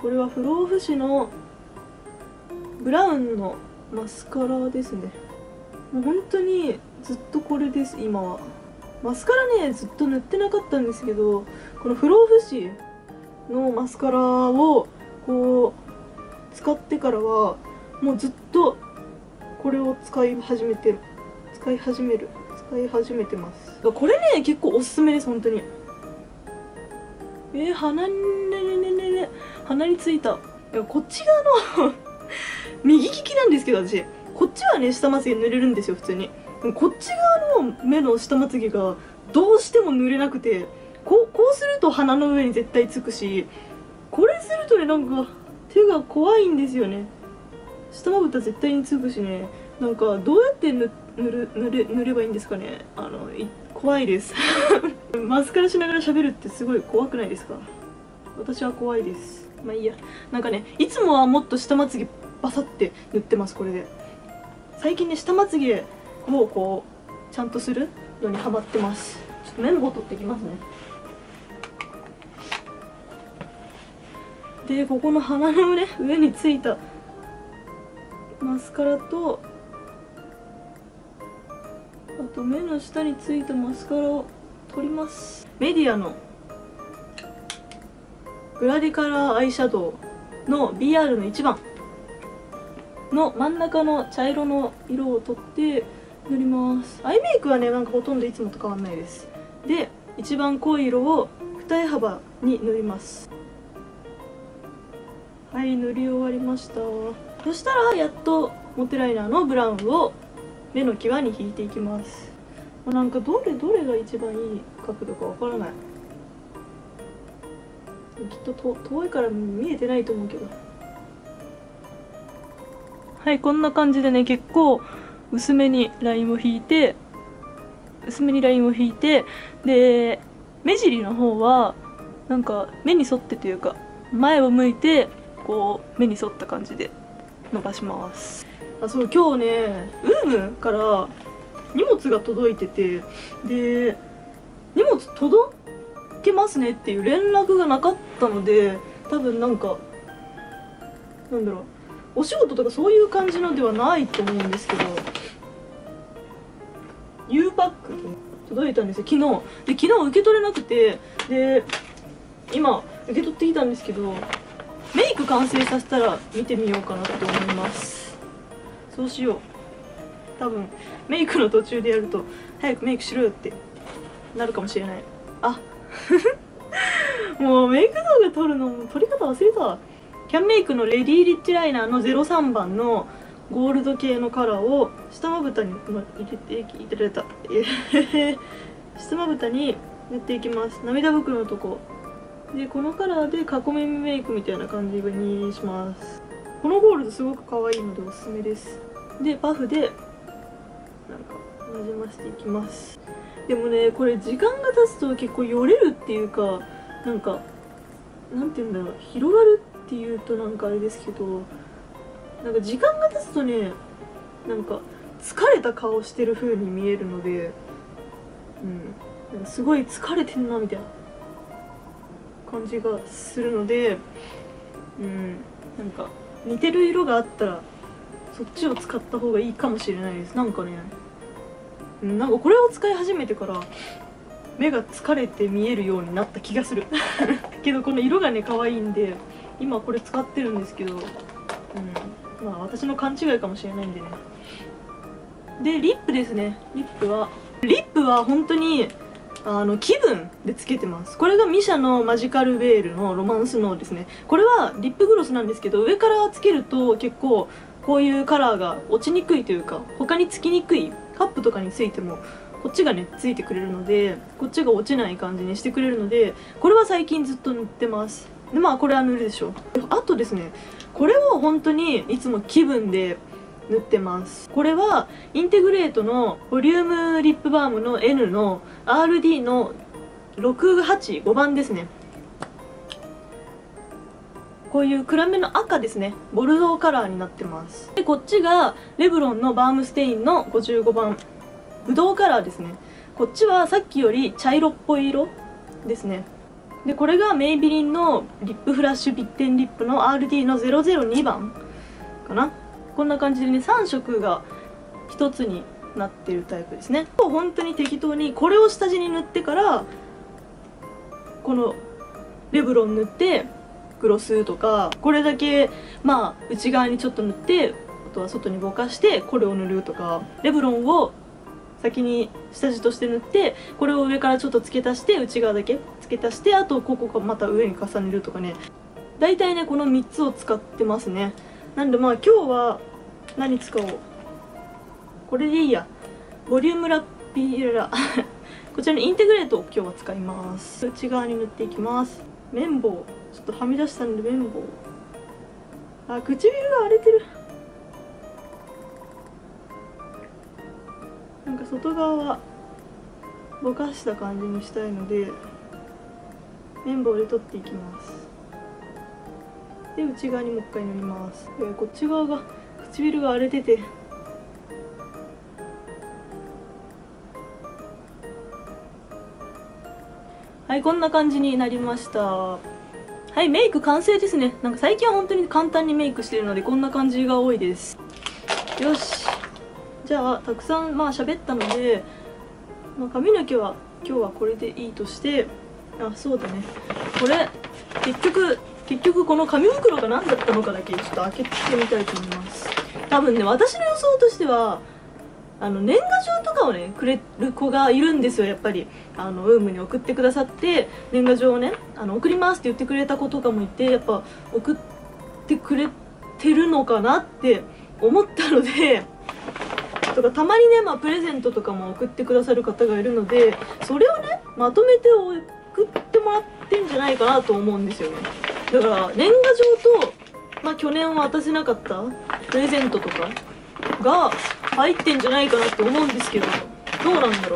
これは不老不死のブラウンのマスカラですね。もう本当にずっとこれです。今はマスカラねずっと塗ってなかったんですけど、この不老不死のマスカラをこう使ってからはもうずっとこれを使い始めてます。これね結構おすすめです本当に。鼻についた。こっち側の右利きなんですけど、私こっちはね下まつげ塗れるんですよ普通に。こっち側の目の下まつげがどうしても塗れなくて、こうすると鼻の上に絶対つくし、これするとねなんか手が怖いんですよね。下まぶた絶対につくしね、なんかどうやって塗ればいいんですかね。怖いですマスカラしながら喋るってすごい怖くないですか？私は怖いです。まあいいや。なんかねいつもはもっと下まつげバサって塗ってます。これで最近ね下まつげをこうちゃんとするのにハマってます。ちょっと綿棒取ってきますね。でここの鼻の上についたマスカラと、あと目の下についたマスカラを取ります。メディアのグラディカラーアイシャドウの BR の1番の真ん中の茶色の色を取って塗ります。アイメイクはねなんかほとんどいつもと変わんないです。で一番濃い色を二重幅に塗ります。はい、塗り終わりました。そしたらやっとモテライナーのブラウンを目の際に引いていきます。なんかどれが一番いい角度かわからない。きっと遠いから見えてないと思うけど。はい、こんな感じでね結構薄めにラインを引いてで目尻の方はなんか目に沿ってというか前を向いてこう目に沿った感じで伸ばします。そう、今日ねウームから荷物が届いてて、で荷物届けますねっていう連絡がなかったので、多分なんかなんだろう、お仕事とかそういう感じのではないと思うんですけど、 U パック届いたんですよ昨日。で昨日受け取れなくて、で今受け取ってきたんですけど、メイク完成させたら見てみようかなと思います。そうしよう。多分メイクの途中でやると早くメイクしろよってなるかもしれない。あもうメイク動画撮るのも撮り方忘れた。キャンメイクのレディーリッチライナーの03番のゴールド系のカラーを下まぶたに入れて下まぶたに塗っていきます。涙袋のとこでこのカラーで囲みメイクみたいな感じにします。このゴールドすごく可愛いのでおすすめです。でパフでなんかなじませていきます。でもねこれ時間が経つと結構よれるっていうか、なんかなんていうんだろう、広がるっていうとなんかあれですけど、なんか時間が経つとねなんか疲れた顔してる風に見えるので、なんかすごい疲れてんなみたいな感じがするので、なんか似てる色があったらそっちを使った方がいいかもしれないです。なんかね、なんかこれを使い始めてから目が疲れて見えるようになった気がするけどこの色がね可愛いんで今これ使ってるんですけど、まあ私の勘違いかもしれないんでね。でリップですね。リップは本当に気分でつけてます。これがミシャのマジカルベールのロマンスノーですね。これはリップグロスなんですけど、上からつけると結構こういうカラーが落ちにくいというか、他につきにくいカップとかについてもこっちがねついてくれるので、こっちが落ちない感じにしてくれるので、これは最近ずっと塗ってます。でまあこれは塗るでしょ。あとですね、これを本当にいつも気分で塗ってます。これはインテグレートのボリュームリップバームの N の RD の685番ですね。こういう暗めの赤ですね。ボルドーカラーになってます。でこっちがレブロンのバームステインの55番ブドウカラーですね。こっちはさっきより茶色っぽい色ですね。 でこれがメイビリンのリップフラッシュビッテンリップの RD の002番かな。こんな感じでね、3色が1つになってるタイプですね。本当に適当にこれを下地に塗ってからこのレブロン塗ってグロスとか、これだけまあ内側にちょっと塗ってあとは外にぼかしてこれを塗るとか、レブロンを先に下地として塗ってこれを上からちょっと付け足して内側だけ付け足して、あとここまた上に重ねるとかね、大体ねこの3つを使ってますね。なんでまあ今日は何使おう、これでいいや、ボリュームラピーラこちらのインテグレートを今日は使います。内側に塗っていきます。綿棒ちょっとはみ出したんで綿棒、あ、唇が荒れてる。なんか外側はぼかした感じにしたいので綿棒で取っていきます。で内側にもう一回塗ります。こっち側が唇が荒れてて、はい、こんな感じになりました。はい、メイク完成ですね。なんか最近は本当に簡単にメイクしてるのでこんな感じが多いです。よし、じゃあたくさんまあ喋ったので、まあ、髪の毛は今日はこれでいいとして、あ、そうだね、これ結局この紙袋が何だったのかだけちょっと開けてみたいと思います。多分ね、私の予想としては年賀状とかをねくれる子がいるんですよ。やっぱりウームに送ってくださって年賀状をね送りますって言ってくれた子とかもいて、やっぱ送ってくれてるのかなって思ったので、とかたまにね、まあ、プレゼントとかも送ってくださる方がいるので、それをねまとめて送ってもらってんじゃないかなと思うんですよね。だから年賀状と、まあ、去年渡せなかったプレゼントとかが入ってんじゃないかなって思うんですけど、どうなんだろう。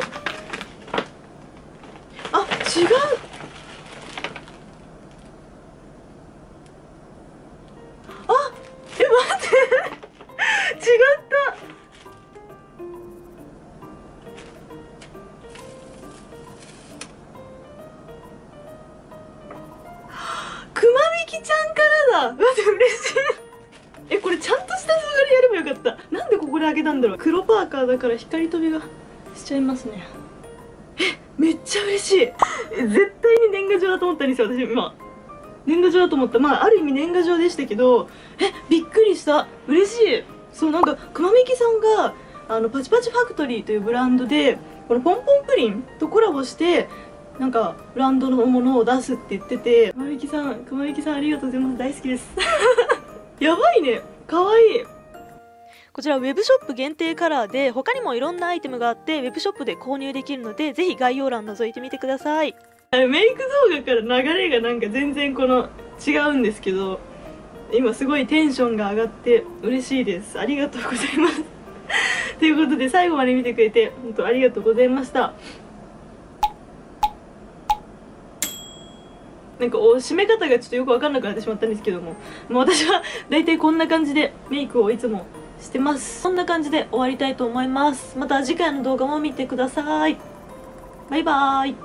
あ、違う。あ、待って違った。くまみきちゃんからだ。待って、嬉しい。これちゃんとした動画でやればよかった。なんでここで開けたんだろう。黒パーカーだから光飛びがしちゃいますね。めっちゃ嬉しい。絶対に年賀状だと思ったんですよ、私今。年賀状だと思った。まあある意味年賀状でしたけど、びっくりした。嬉しい。そう、なんかくまみきさんがパチパチファクトリーというブランドでこのポンポンプリンとコラボしてなんかブランドのものを出すって言ってて、くまみきさんありがとうございます。大好きですやばいね、かわいい。こちらウェブショップ限定カラーで他にもいろんなアイテムがあってウェブショップで購入できるので、ぜひ概要欄覗いてみてください。メイク動画から流れがなんか全然違うんですけど、今すごいテンションが上がって嬉しいです。ありがとうございますということで最後まで見てくれて本当ありがとうございました。なんか締め方がちょっとよく分かんなくなってしまったんですけども、私は大体こんな感じでメイクをいつもしてます。こんな感じで終わりたいと思います。また次回の動画も見てください。バイバーイ。